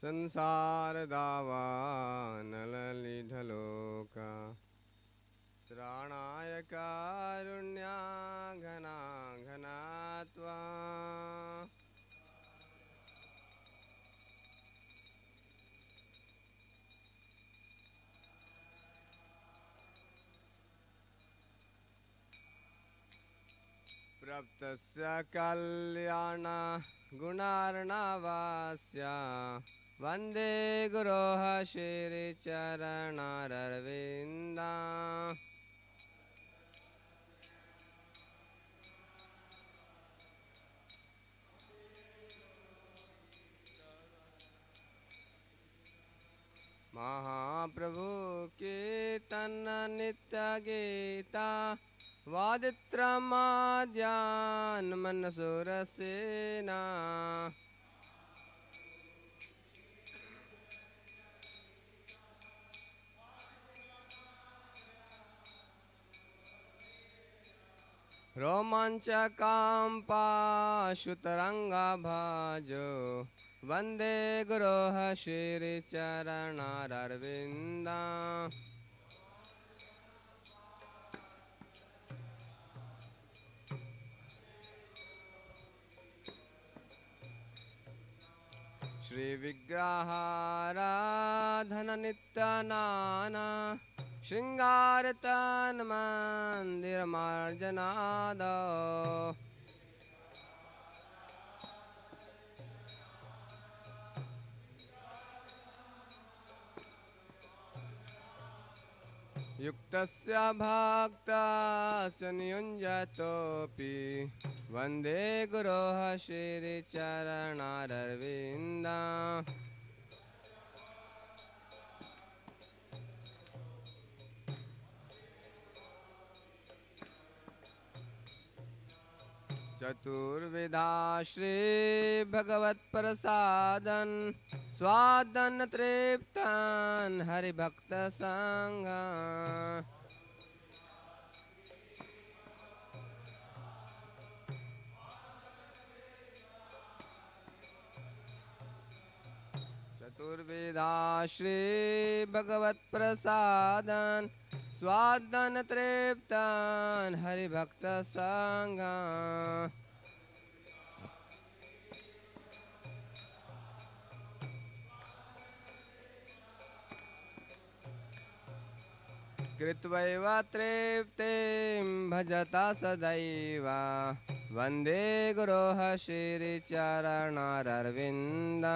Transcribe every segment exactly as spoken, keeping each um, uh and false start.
संसार दावानललिढलोका त्राणाय कारुण्या घना घनात्वा प्रप्तस्य कल्याण गुणार्णवास्य वन्दे गुरोः श्रीचरणरविन्दा महाप्रभु कीर्तन नित्य गीता वादित्रमाद्यान मनसुरसेना रोमाञ्चकाम्पाशुतरङ्गा भाजो वन्दे गुरोः श्रीचरणरविन्दा श्रीविग्रहाराधन नित्यनाना शृंगारतन मंदिर मार्जनाद युक्तस्य भक्तस्य नियुञ्जतोऽपि वन्दे गुरोः श्रीचरणरविन्दा चतुर्विधा श्री भगवत्प्रसादन स्वादन तृप्तन हरिभक्त संग चतुर्विधा श्री भगवत्प्रसादन स्वादन तृप्तन हरिभक्त संग कृत्वैव तृप्तिं भजता सदैव वन्दे गुरोः श्रीचरणरविन्दा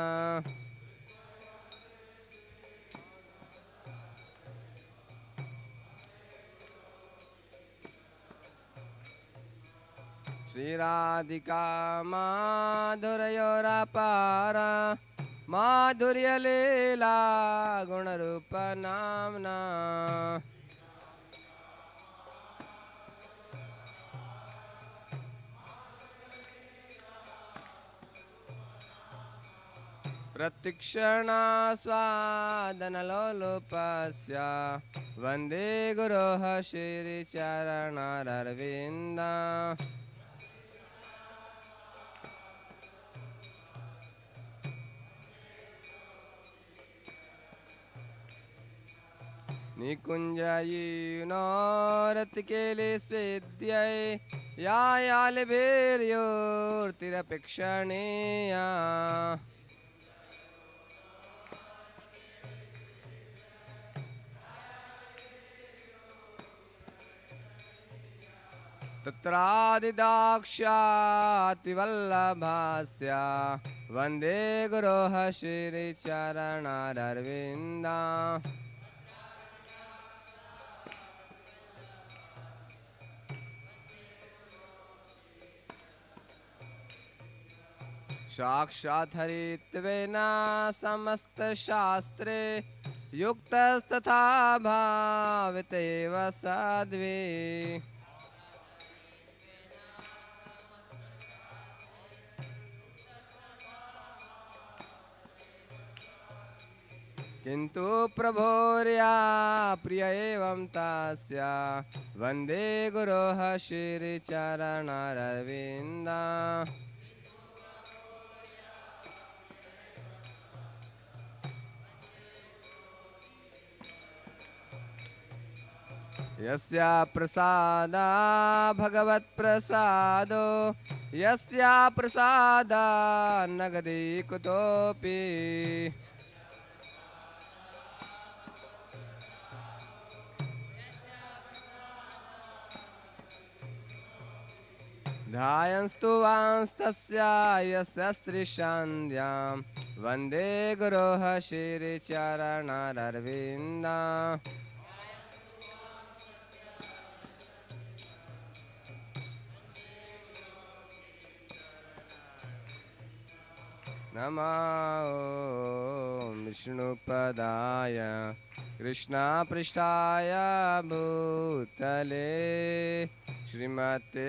श्रीराधिका माधुर्योरपारा माधुर्यलीला गुणरूप नाम्ना प्रतिक्षणा स्वादनलोलुपस्य वन्दे गुरोः श्रीचरणरविन्दा निकुञ्जयिनोरतिकेले सिद्ध्यै यायालभिर्योर्तिरपेक्षणीया तत्रादिदाक्ष्यातिवल्लभास्य वन्दे गुरोः श्रीचरणरविन्दा साक्षात् हरित्वेन समस्तशास्त्रे युक्तस्तथा भावित एव साध्वी किन्तु प्रभोर्या प्रिय एवं तस्य वन्दे गुरोः श्रीचरणरविन्दा यस्या प्रसादा भगवत्प्रसादो यस्या प्रसादा नगदी कुतोऽपि ध्यायंस्तु वांस्तस्या यस्य स्त्रीशान्त्यां वन्दे गुरोः श्रीचरणरविन्दाम् नमः विष्णुपदाय कृष्णपृष्ठाय भूतले श्रीमते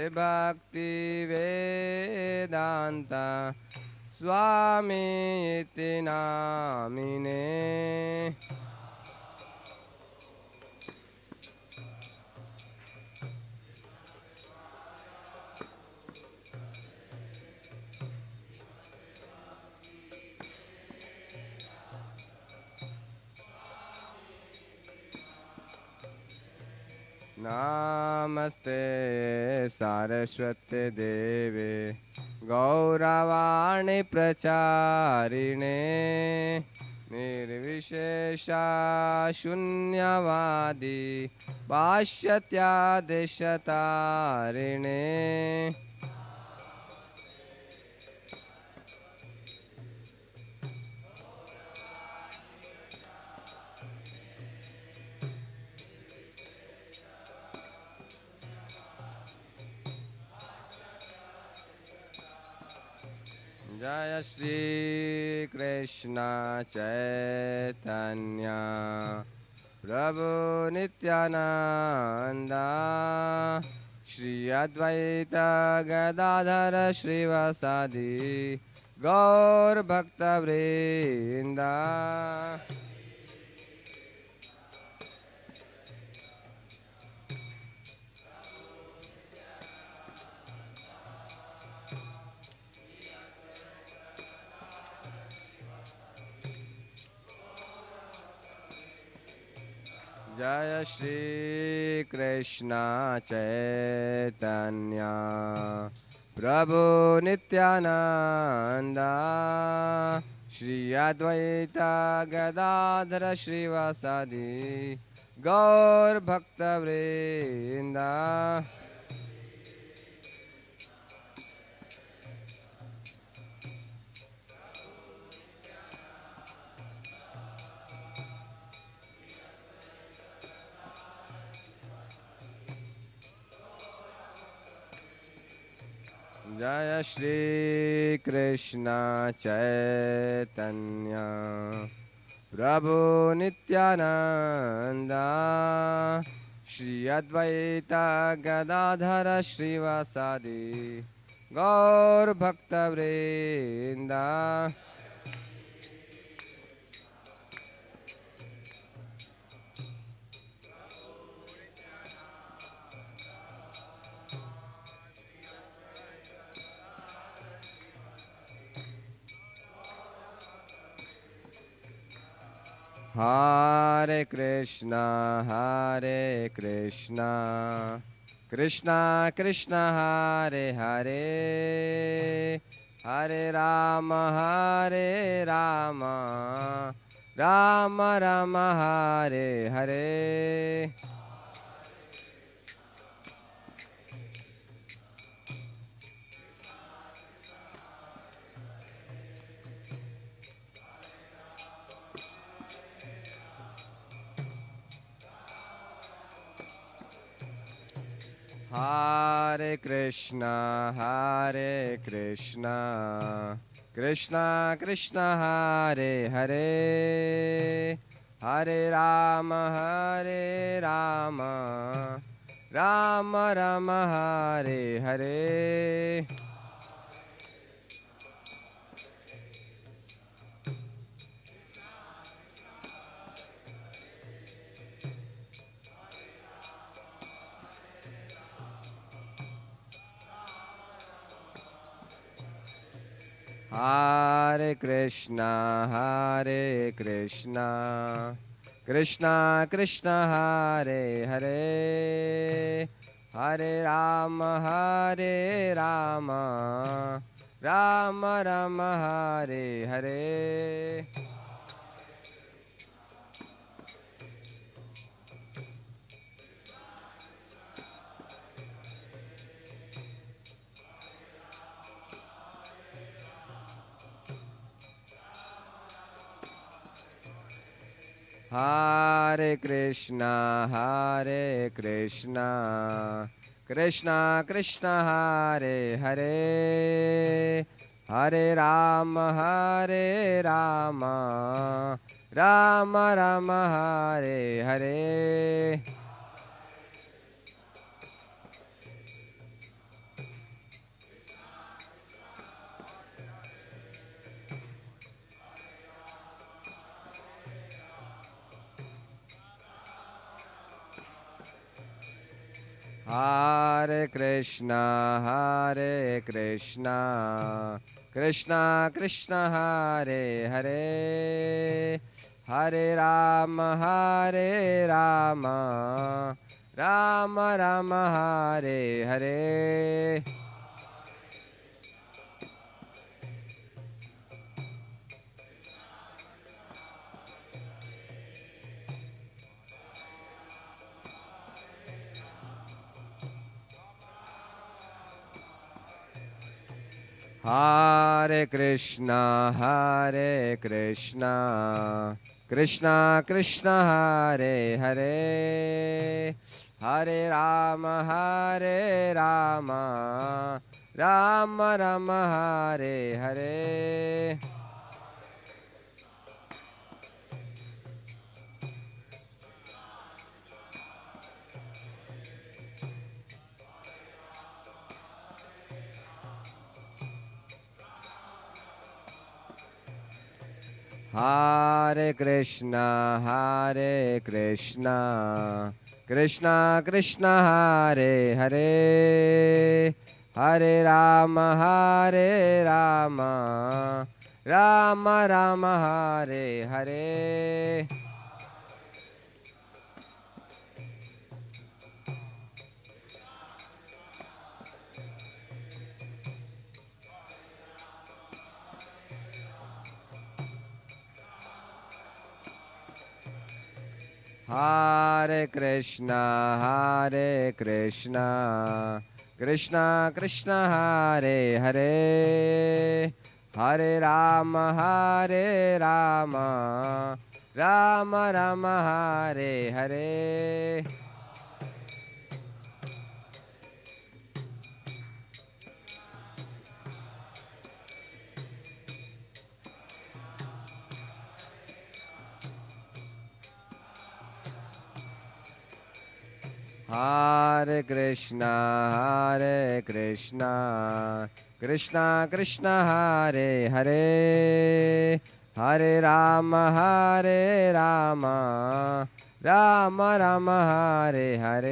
भक्तिवेदान्त स्वामीति नामिने। नमस्ते सारस्वते देवे गौरवाणी प्रचारिणे निर्विशेषा शून्यवादी पाश्चात्यादेशतारिणे। जय श्री कृष्ण चैतन्य प्रभु नित्यानंद श्री अद्वैत गदाधर श्रीवासादि गौर भक्तवृंद। जय श्री कृष्ण चैतन्य प्रभु नित्यानंद श्री अद्वैत गदाधर श्रीवासादि गौर भक्तवृंद। जय श्री कृष्ण चैतन्य प्रभु नित्यानंद श्री अद्वैत गदाधर श्रीवासादि गौर भक्तवृंद। हरे कृष्णा हरे कृष्णा कृष्णा कृष्णा हरे हरे हरे राम हरे राम राम राम हरे हरे। हरे कृष्णा हरे कृष्णा कृष्णा कृष्णा हरे हरे हरे राम हरे राम राम राम हरे हरे। हरे कृष्णा हरे कृष्णा कृष्णा कृष्णा हरे हरे हरे राम हरे राम राम राम हरे हरे। हरे कृष्णा हरे कृष्णा कृष्णा कृष्णा हरे हरे हरे राम हरे राम राम राम हरे हरे। हरे कृष्णा हरे कृष्णा कृष्णा कृष्णा हरे हरे हरे राम हरे राम राम राम हरे हरे। हरे कृष्णा हरे कृष्णा कृष्णा कृष्णा हरे हरे हरे राम हरे राम राम राम हरे हरे। हरे कृष्णा हरे कृष्णा कृष्णा कृष्णा हरे हरे हरे राम हरे राम राम राम हरे हरे। हरे कृष्णा हरे कृष्णा कृष्णा कृष्णा हरे हरे हरे राम हरे राम राम राम हरे हरे। हरे कृष्णा हरे कृष्णा कृष्णा कृष्णा हरे हरे हरे राम हरे राम राम राम हरे हरे।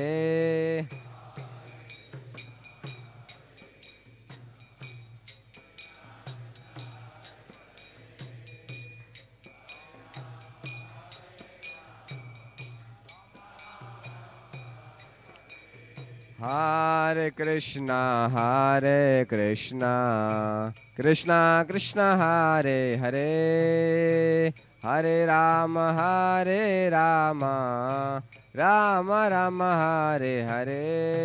हरे कृष्णा हरे कृष्णा कृष्णा कृष्णा हरे हरे हरे राम हरे राम राम राम हरे हरे।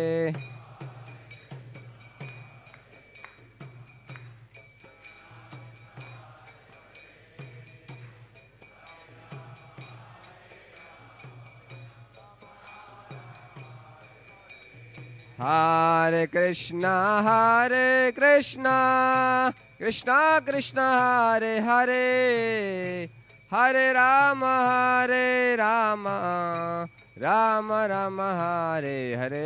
हरे कृष्णा हरे कृष्णा कृष्णा कृष्णा हरे हरे हरे राम हरे राम राम राम हरे हरे।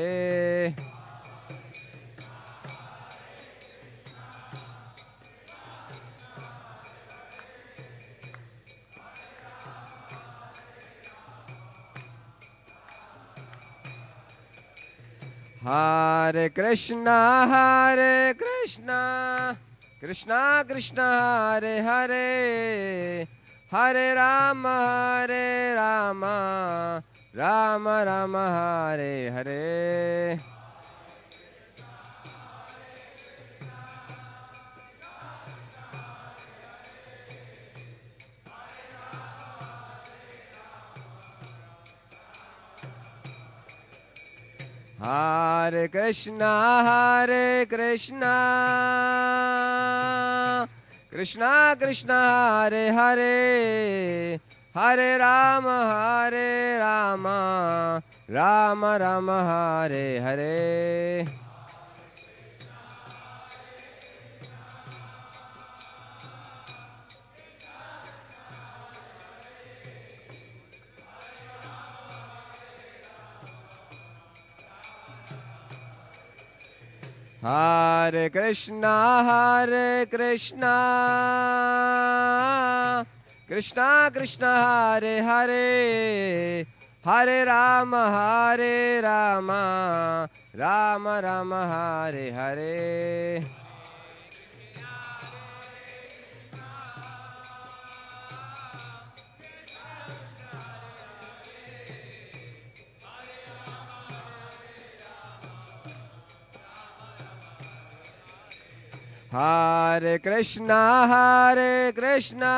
हरे कृष्णा हरे कृष्णा कृष्णा कृष्णा हरे हरे हरे राम हरे राम राम राम राम हरे हरे। हरे कृष्णा हरे कृष्णा कृष्णा कृष्णा हरे हरे, हरे राम हरे राम राम राम हरे हरे। हरे कृष्णा हरे कृष्णा कृष्णा कृष्णा हरे हरे, हरे राम हरे राम राम राम हरे हरे। हरे कृष्णा हरे कृष्णा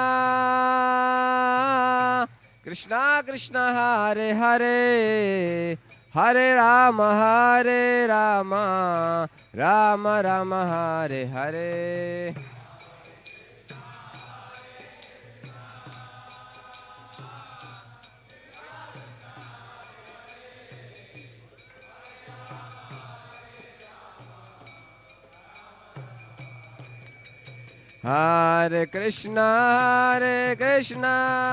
कृष्णा कृष्णा हरे हरे, हरे राम हरे राम राम राम हरे हरे। हरे कृष्णा हरे कृष्णा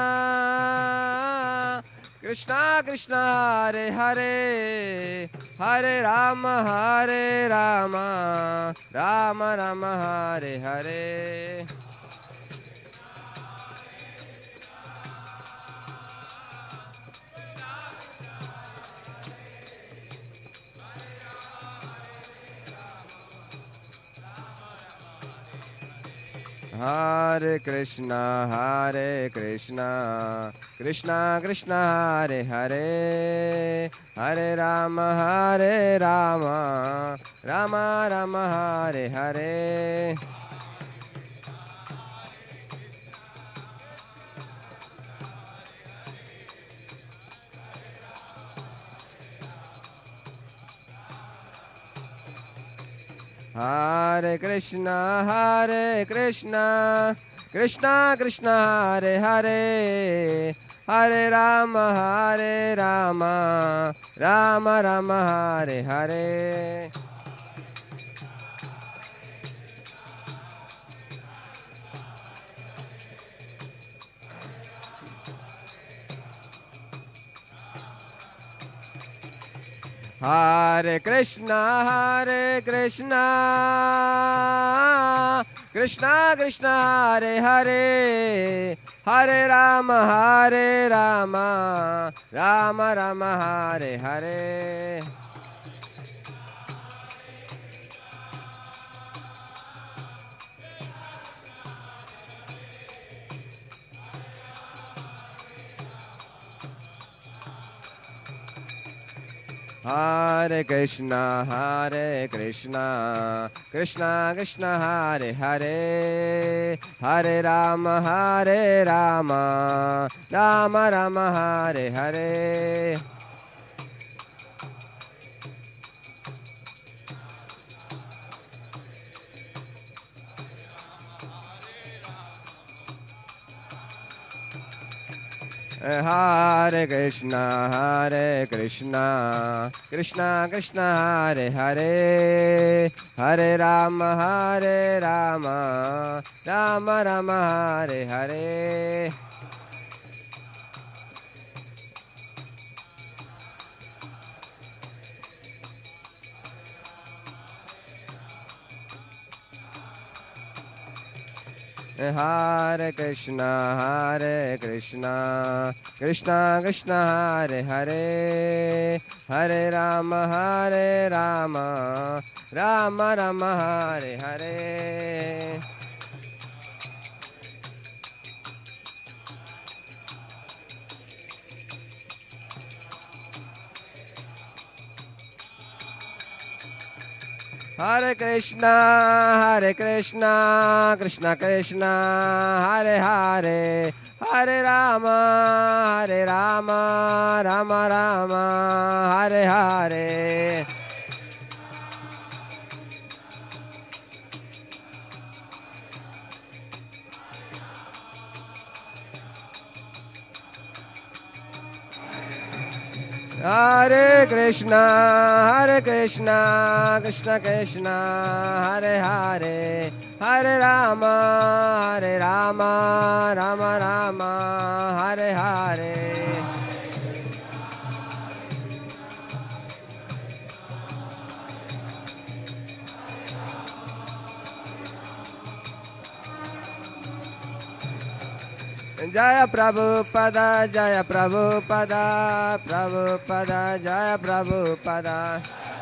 कृष्णा कृष्णा हरे हरे, हरे राम हरे राम राम राम हरे हरे। हरे कृष्णा हरे कृष्णा कृष्णा कृष्णा हरे हरे, हरे राम हरे राम राम राम हरे हरे। हरे कृष्णा हरे कृष्णा कृष्णा कृष्णा हरे हरे, हरे राम हरे राम राम राम हरे हरे। हरे कृष्णा हरे कृष्णा कृष्णा कृष्णा हरे हरे, हरे राम हरे राम राम राम हरे हरे। हरे कृष्णा हरे कृष्णा कृष्णा कृष्णा हरे हरे, हरे राम हरे राम राम राम हरे हरे। हरे कृष्णा हरे कृष्णा कृष्णा कृष्णा हरे हरे, हरे राम हरे राम राम राम हरे हरे। हरे कृष्णा हरे कृष्णा कृष्णा कृष्णा हरे हरे, हरे राम हरे Ram Ram Ram Hare Hare. Hare Krishna, Hare Krishna, Krishna Krishna, Hare Hare, Hare Rama, Hare Rama, Rama Rama, Hare Hare. Hare Krishna, Hare Krishna, Krishna Krishna, Hare Hare, Hare Rama, Hare Rama, Rama Rama, Hare Hare. Jaya Prabhupada, Jaya Prabhupada, Prabhupada, Jaya Prabhupada.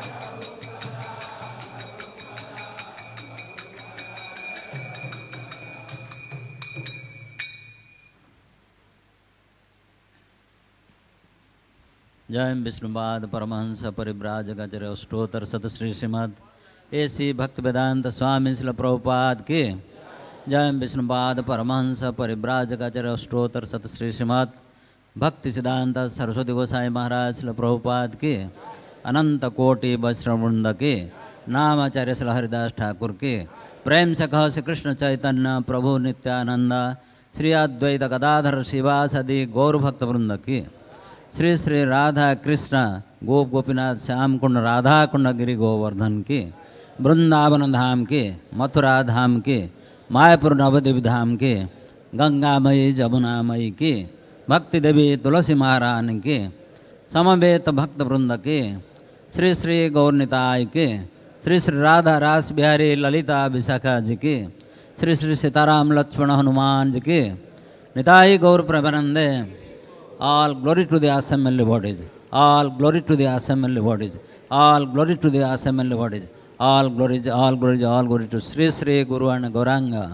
जय विष्णुपाद परमहंस परिव्राजकाचार्य अष्टोत्तर शत Shri Shrimad AC भक्त वेदांत स्वामी श्रील प्रभुपाद की जय विष्णुपाद परमहंस परिव्राजकाचार्य अष्टोत्तर शत श्री श्रीमद भक्ति सिद्धांत सरस्वती गोसाई महाराज श्रील प्रभुपाद की अनंत कोटि वैष्णववृंद की नामाचार्य श्री हरिदास ठाकुर की प्रेम से कह श्री कृष्ण चैतन्य प्रभु नित्यानंद श्री अद्वैत गदाधर शिवासदि गौर भक्त वृंद की श्री श्री राधा कृष्ण गोप गोपीनाथ श्याम कुंड राधा कुंड गिरी गोवर्धन की वृंदावन धाम की मथुरा धाम की मायापुर नवद्वीप धाम की गंगामयी जमुनामयी की भक्ति देवी तुलसी महारानी की समवेत भक्त वृंद की श्री श्री गौरनिताय की श्री श्री राधा रास बिहारी ललिता विशाखा जी की श्री श्री सीताराम लक्ष्मण हनुमान जी की निताई गौर प्रभनंदे. All glory to the assembly bodies. All glory to the assembly bodies. All glory to the assembly bodies. All glories, all glories, all glory to Sri Sri Guru and Gauranga.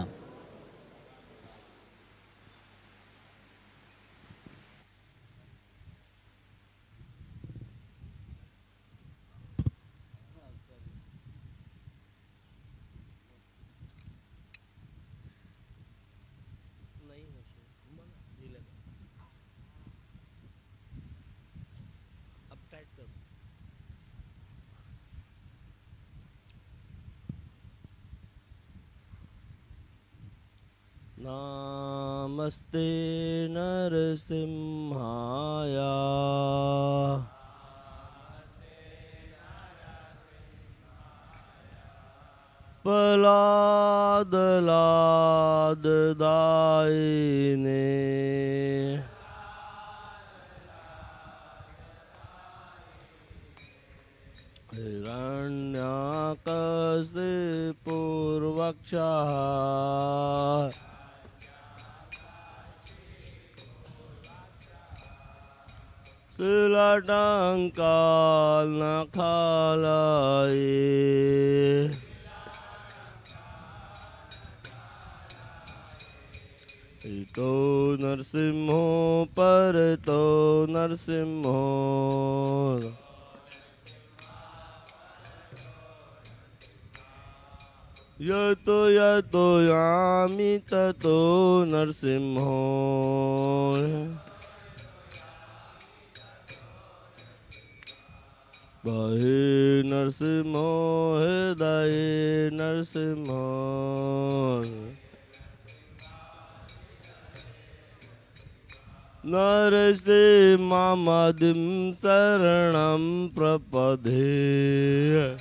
नमस्ते नरसिंहाय Prahlad लाददायिने हिरण्यकशिपूर्वक्षः Siladangkalnakalaye Ito narsimho parito narsimho Yato yato yami tato narsimho Bahe Narsimho Hidaye Narsimho Narasimhamadim Saranam Prapadhe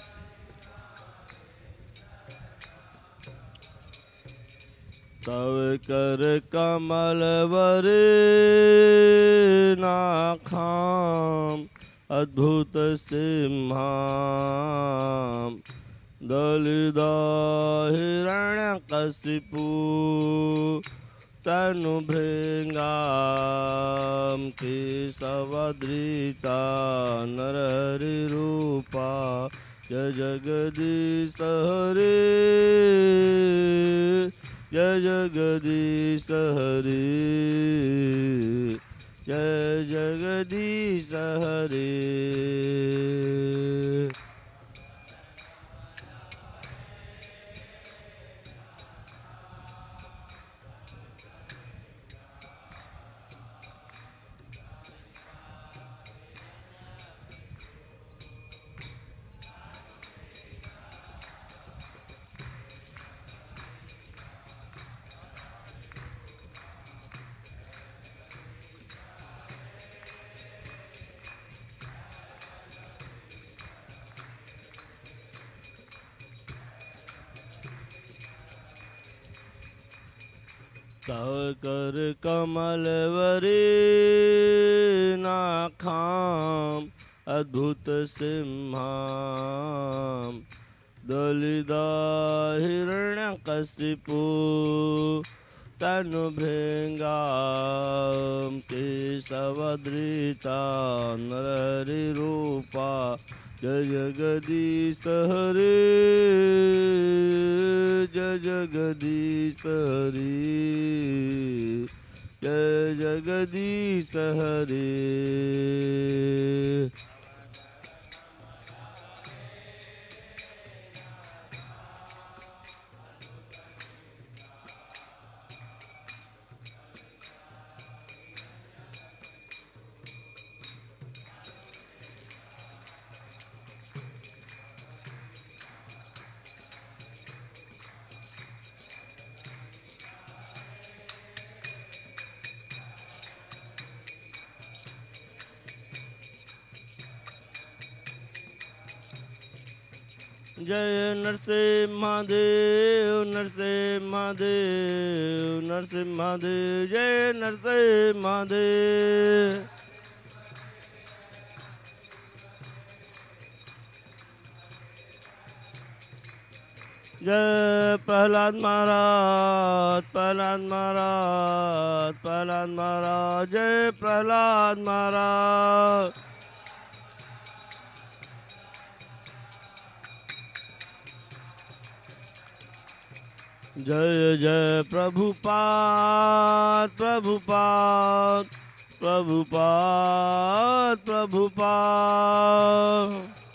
Tave kar kamal vare nakham अद्भुत सिंहाम दलिदा हिरण्यकशिपु तनुभृंगाम केशवधृता नरहरि रूपा जय जगदीश हरे जय जगदीश हरे जय जगदीश हरे तव कर कमलवरी नाखाम अद्भुत सिंहाम दलिदा हिरण्यकशिपु तनु भृंगाम केशवधृता नरहरि रूपा जय जगदीश हरे जय जगदीश हरे जय जगदीश हरे। जय नरसिम्हादेव नरसिम्हादेव नरसिम्हादेव जय नरसिम्हादेव। जय प्रहलाद महाराज प्रहलाद महाराज प्रहलाद महाराज जय प्रहलाद महाराज। जय जय प्रभुपाद प्रभुपाद प्रभुपाद प्रभुपाद।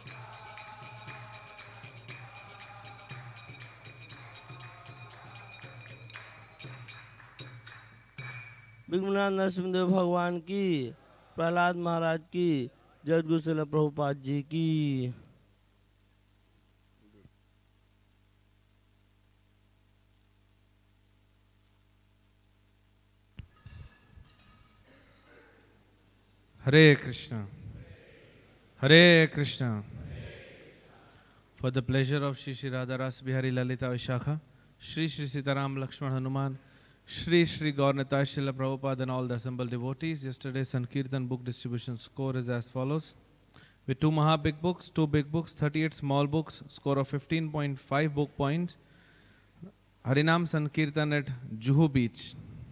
विघ्ननाथ नरसिंहदेव भगवान की, प्रहलाद महाराज की, जगद्गुरु श्रील प्रभुपाद जी की। Hare Krishna, Hare Krishna. For the pleasure of Shri Shri Radha Ras Bihari Lalita Vishakha, Shri Shri Sitaram Lakshman Hanuman, Shri Shri Gaurnitai Srila Prabhupada and all the assembled devotees, yesterday's Sankirtan book distribution score is as follows. With two Maha big books, two big books, thirty-eight small books, score of fifteen point five book points. Harinam Sankirtan at Juhu Beach.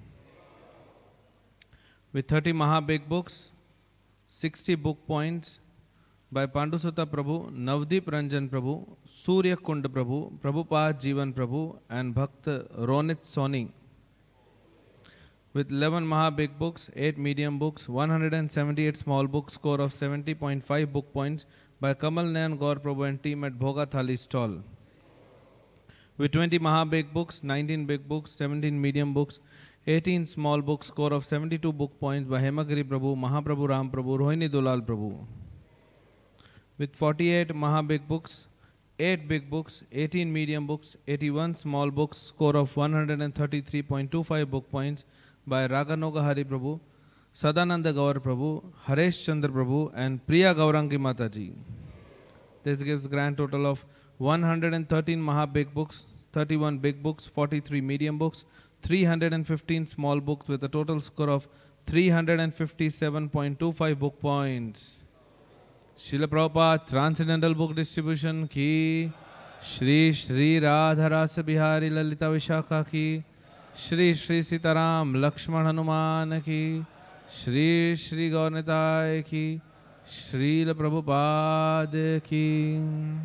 With thirty Maha big books, sixty book points by Pandusutta Prabhu, Navdeep Ranjan Prabhu, Surya Kund Prabhu, Prabhupada Jivan Prabhu and Bhakt Ronit Soni. With eleven Maha big books, eight medium books, one hundred seventy-eight small books, score of seventy point five book points by Kamal Nayan Gaur Prabhu and team at Bhoga Thali stall. With twenty Maha big books, nineteen big books, seventeen medium books, eighteen small books, score of seventy-two book points by Hemagiri Prabhu, Mahaprabhu Ram Prabhu, Rohini Dulal Prabhu. With forty-eight Maha big books, eight big books, eighteen medium books, eighty-one small books, score of one hundred thirty-three point two five book points by Raganoga Hari Prabhu, Sadananda Gaur Prabhu, Haresh Chandra Prabhu and Priya Gaurangi Mataji. This gives grand total of one hundred thirteen Maha big books, thirty-one big books, forty-three medium books, three hundred fifteen small books with a total score of three hundred fifty-seven point two five book points. Srila Prabhupada Transcendental Book Distribution ki, Shri Shri Radha Rasa Bihari Lalita Vishakha ki, Shri Shri Sitaram Lakshman Hanuman ki, Shri Shri Gaurnitai ki, Srila Prabhupada ki.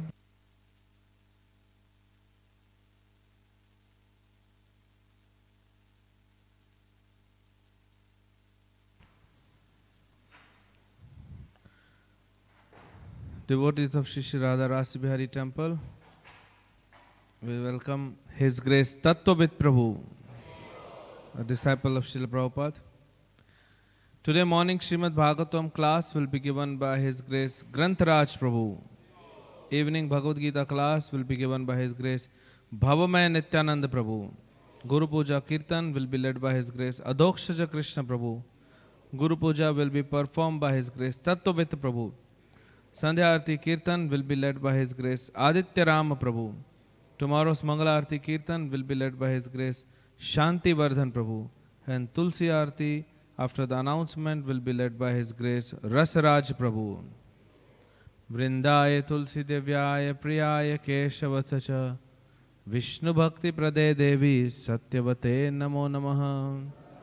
Devotees of Shri Shri Radha Rasa Bihari Temple, we welcome His Grace Tattvavit Prabhu, a disciple of Srila Prabhupada. Today morning Srimad Bhagavatam class will be given by His Grace Grantharaj Prabhu. Evening Bhagavad Gita class will be given by His Grace Bhavamaya Nityananda Prabhu. Guru Puja Kirtan will be led by His Grace Adokshaja Krishna Prabhu. Guru Puja will be performed by His Grace Tattvavit Prabhu. Sandhya Arti Kirtan will be led by His Grace Aditya Rama Prabhu. Tomorrow's Mangala Arti Kirtan will be led by His Grace Shantivardhan Prabhu. And Tulsi Aarti after the announcement will be led by His Grace Rasaraj Prabhu. Vrindaye Tulsi Devyaye Priyaye Keshavatacha Vishnu Bhakti Prade Devi Satyavate Namo Namaha.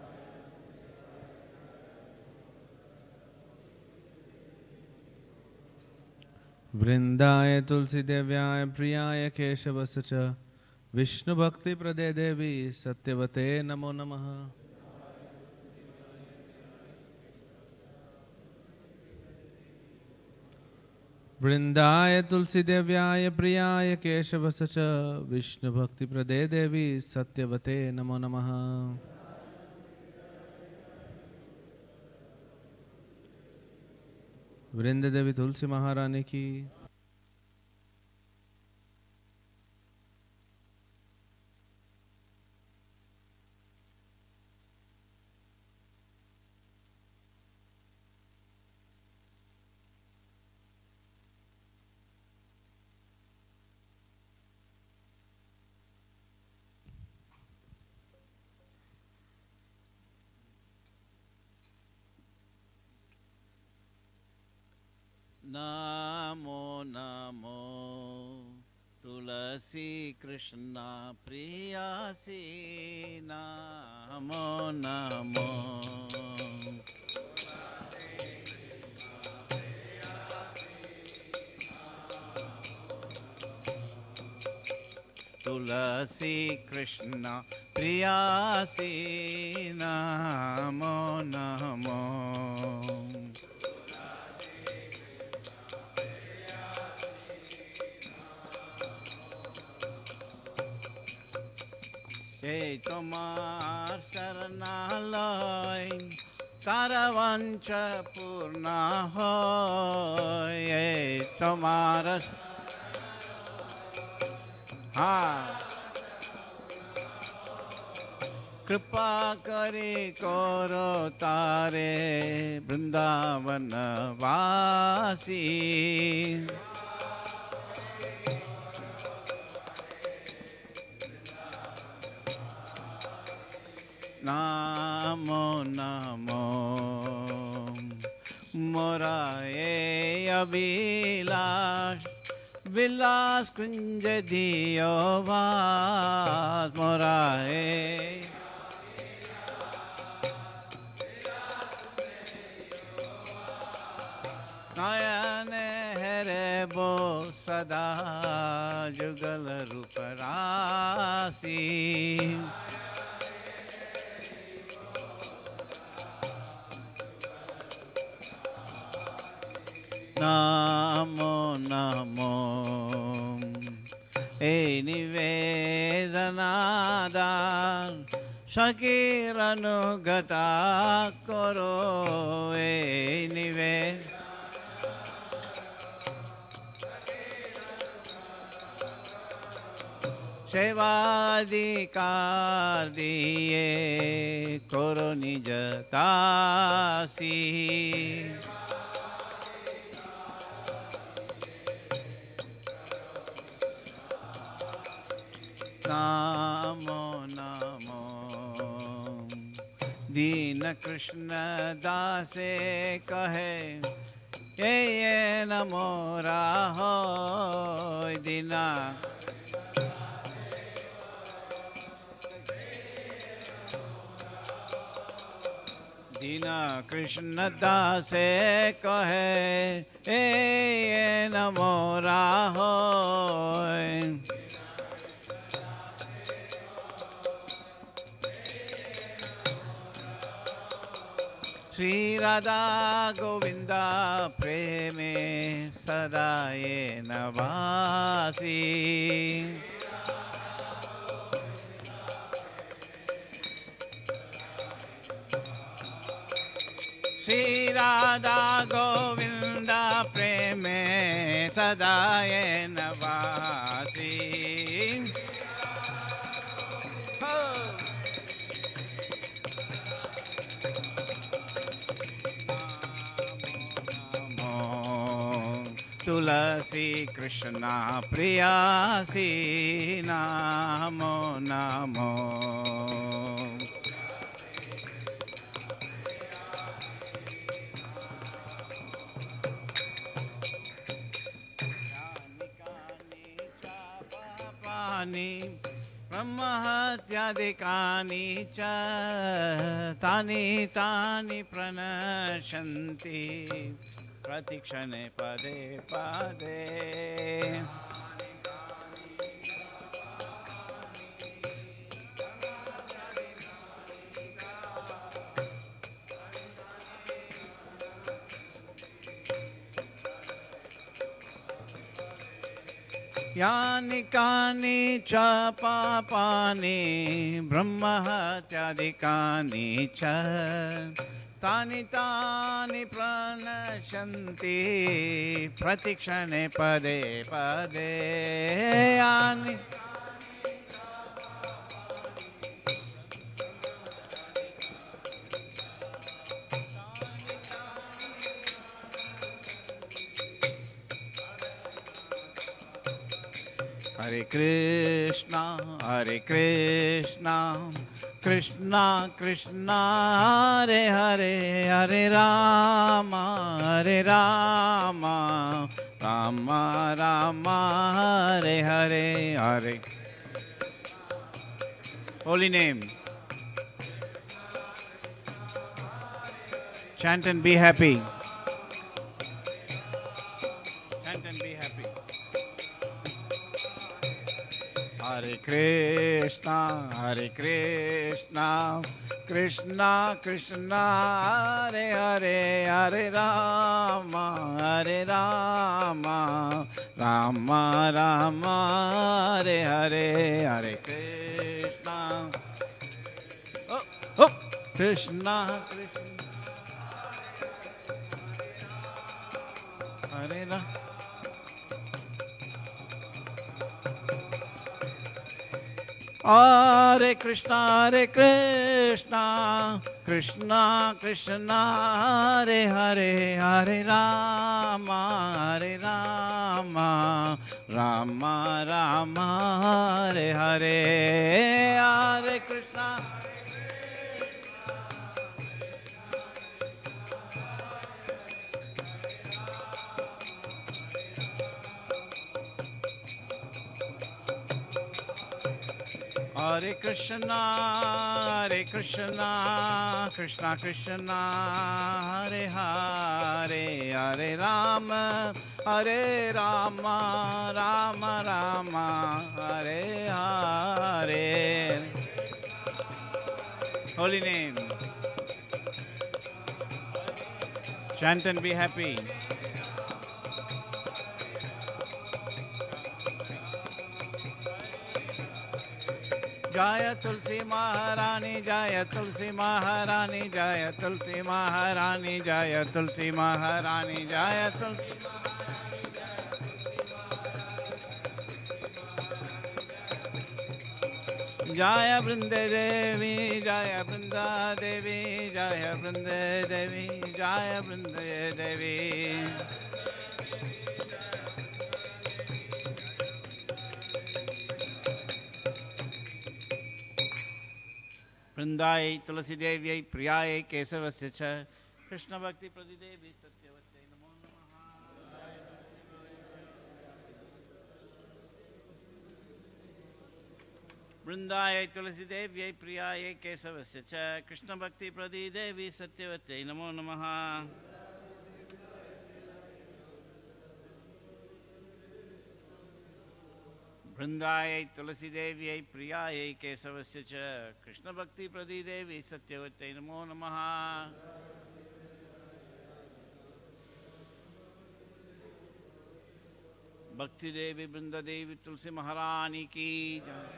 Vrindaye Tulsi Devyaye Priyaye Keshavatacha Vishnu Bhakti Prade Devi Satyavate Namo Namaha. Vrindaye Tulsi Devyaye Priyaye Keshavatacha Vishnu Bhakti Prade Devi Satyavate Namo Namaha. Vrinda Devi Tulsi Maharani ki. Namo Namo Tulasi Krishna Priyasi Namo Namo Tulasi Krishna Priyasi Namo Namo Hey Tomar Saranalay Karavancha Purna Hoy Hey Tomar Ha Kripa Kari Koro Tare Vrindavana Vasi Namo Namo Moraye Abhilash Vilas Kunja Diyo Vas Moraye Nayane Here Bo Sada Jugal Ruparasi Namo Namo E Nivedanada Shakiranu Gata Koro E Nived Sevadikar diye Koro Nijatasi Namo Namo Dina Krishna Dase Kahe Ye Ye Namo Rahoy Dina Dina Krishna Dase Kahe Ye Ye Namo Rahoy Shri Radha Govinda Preme Sadaye Navasi Shri Radha Govinda Preme Sadaye Navasi तुलसी कृष्णा प्रियासी नमो नमो ब्रह्महत्यादिकानि च तानि तानि प्रणश्यन्ति प्रतिक्षणे पदे पदे यानि कानि च पापानि ब्रह्महत्यादिकानि च तानि तानि प्रणश्यन्ति प्रतिक्षणे पदे पदे यानि Hare Krishna, Hare Krishna, Krishna Krishna, Hare Hare, Hare Rama, Hare Rama, Rama Rama, Hare Hare, Hare. Holy name. Chant and be happy. Chant and be happy. Hare Krishna, Hare Krishna, Krishna Krishna, Hare Hare, Hare Rama, Hare Rama, Rama Rama, Hare Hare, Hare Krishna. Oh, oh, Krishna Krishna, Hare Rama. Hare Krishna, Hare Krishna, Krishna Krishna, Hare Hare, Hare Rama, Hare Rama, Rama Rama, Hare Hare, Hare Krishna. Hare Krishna, Hare Krishna, Krishna Krishna, Hare Hare, Hare Rama, Hare Rama, Rama Rama, Hare Hare. Holy name. Chant and be happy. Jaya Tulsi Maharani, Jaya Tulsi Maharani, Jaya Tulsi Maharani, Jaya Tulsi Maharani, Jaya Tulsi. Jaya Vrinde Devi, Jaya Vrinda Devi, Jaya Vrinde Devi, Jaya Vrinde Devi. Vrindai Tulasi Devi Priyaye Kesavasya Cha Krishna Bhakti Pradidevi Satyavate Namo Namaha. Vrindai Tulasi Devi Priyaye Kesavasya Cha Krishna Bhakti Pradidevi Satyavate Namo Namaha. Vrindai Tulasi Devi Priyaye Kesavasya Cha Krishna Bhakti Pradidevi Satyavate Namo Namaha. Bhakti Devi Vrinda Devi Tulsi Maharani Ki Jai.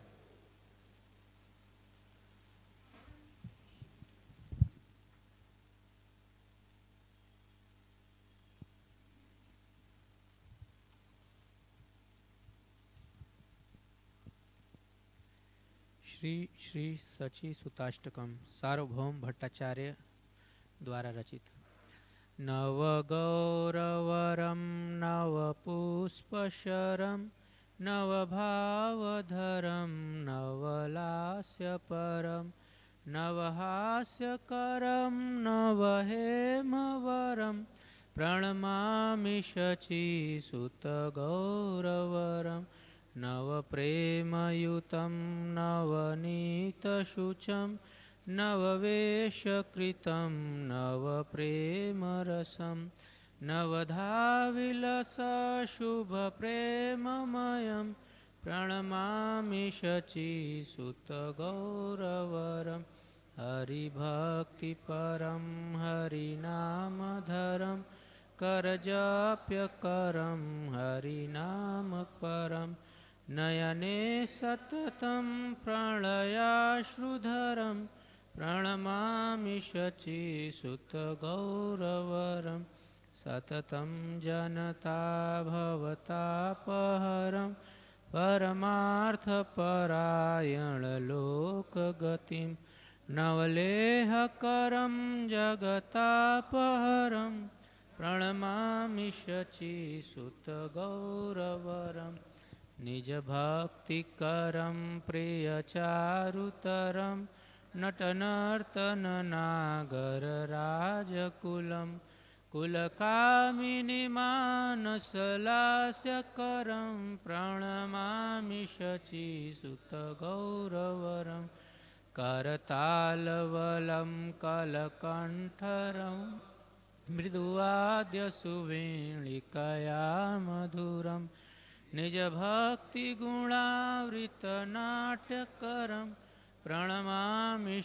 Shri Shri सची सुताष्टकम सार्वभौम भट्टाचार्य द्वारा रचित। नवगौरवरं नवपुष्पशरं नवभावधरं नवलास्यपरं नवहास्यकरं नवहेमवरं प्रणमामि शचीसुतगौरवरं नवप्रेमयुतं नवनीतशुचं नववेशकृतं नवप्रेमरसं नवधाविलसशुभप्रेममयं प्रणमामि शचीसुतगौरवरं हरिभक्तिपरं हरिनामधरं करजाप्यकरं हरिनामपरं नयने सततं प्रणयाश्रुधरं प्रणमामि शचीसुतगौरवरं सततं जनता भवतापहरं परमार्थपरायणलोकगतिं नवलेहकरं जगतापहरं प्रणमामि शचीसुतगौरवरं निजभक्तिकरं प्रियचारुतरं नटनर्तननागरराजकुलं कुलकामिनीमानसलास्यकरं प्रणमामि शचीसुतगौरवरं करतालवलं कलकण्ठरं मृदुवाद्यसुवेणिकया मधुरं निजभक्तिगुणावृतनाट्यकरं प्रणमामि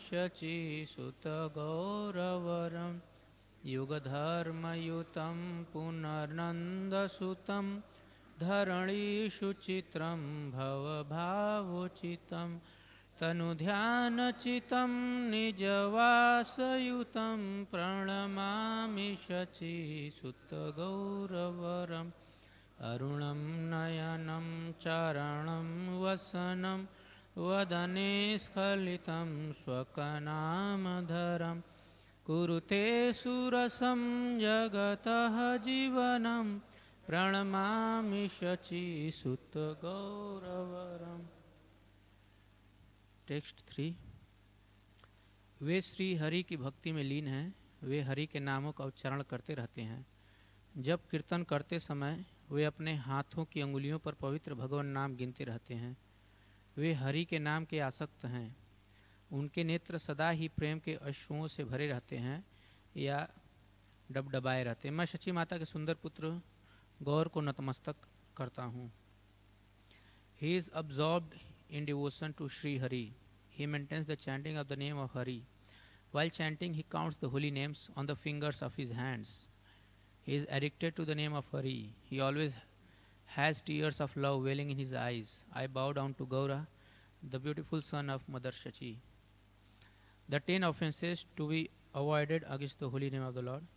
शचीसुतगौरवरं युगधर्मयुतं पुनर्नन्दसुतं धरणीषुचित्रं भवभावोचितं तनुध्यानचितं निजवासयुतं प्रणमामि शचीसुतगौरवरम् अरुणं नयनं चरणं वसनं वदने स्खलितं स्वकनामधरं कुरुते सुरसं जगतः जीवनं प्रणमामि शचीसुतगौरवरम्। Text three. वे श्री हरि की भक्ति में लीन हैं, वे हरि के नामों का उच्चारण करते रहते हैं। जब कीर्तन करते समय वे अपने हाथों की अंगुलियों पर पवित्र भगवान नाम गिनते रहते हैं। वे हरि के नाम के आसक्त हैं। उनके नेत्र सदा ही प्रेम के अश्रुओं से भरे रहते हैं या डबडबाए रहते हैं। मैं शची माता के सुंदर पुत्र गौर को नतमस्तक करता हूँ। He is absorbed in devotion to Sri Hari. He maintains the chanting of the name of Hari. While chanting, he counts the holy names on the fingers of his hands. He is addicted to the name of Hari. He always has tears of love welling in his eyes. I bow down to Gaura, the beautiful son of Mother Shachi. The ten offenses to be avoided against the holy name of the Lord.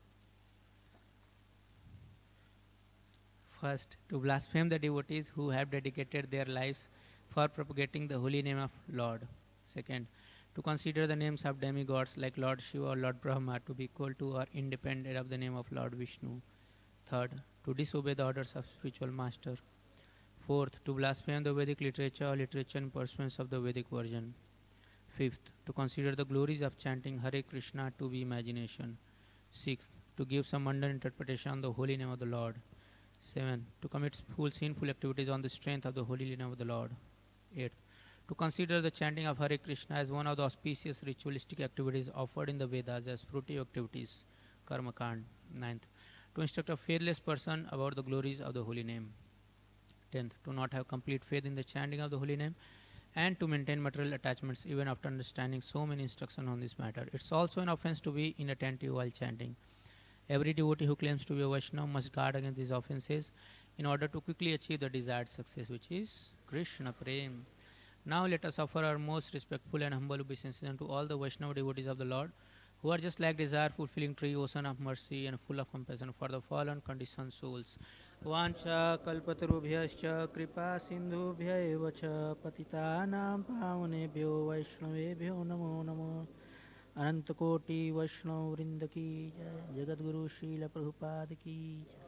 First, to blaspheme the devotees who have dedicated their lives for propagating the holy name of Lord. Second, to consider the names of demigods like Lord Shiva or Lord Brahma to be equal to or independent of the name of Lord Vishnu. Third, to disobey the orders of spiritual master. Fourth, to blaspheme the Vedic literature or literature in pursuance of the Vedic version. Fifth, to consider the glories of chanting Hare Krishna to be imagination. Sixth, to give some mundane interpretation on the holy name of the Lord. Seventh, to commit full sinful activities on the strength of the holy name of the Lord. Eighth, to consider the chanting of Hare Krishna as one of the auspicious ritualistic activities offered in the Vedas as fruitive activities, Karma Kand. Ninth, to instruct a faithless person about the glories of the holy name. Tenth, to not have complete faith in the chanting of the holy name and to maintain material attachments even after understanding so many instructions on this matter. It's also an offense to be inattentive while chanting. Every devotee who claims to be a Vaishnava must guard against these offenses in order to quickly achieve the desired success, which is Krishna Prem. Now let us offer our most respectful and humble obeisances unto all the Vaishnava devotees of the Lord, who are just like desire fulfilling tree, ocean of mercy and full of compassion for the fallen conditioned souls. Vancha kalpatarubhyascha kripa sindhubhya evacha patitanam pavanebhyo vaishnavebhyo namo namo. अनंत कोटि वैष्णव वृंद की जय। जगत गुरु श्रील प्रभुपाद की जय।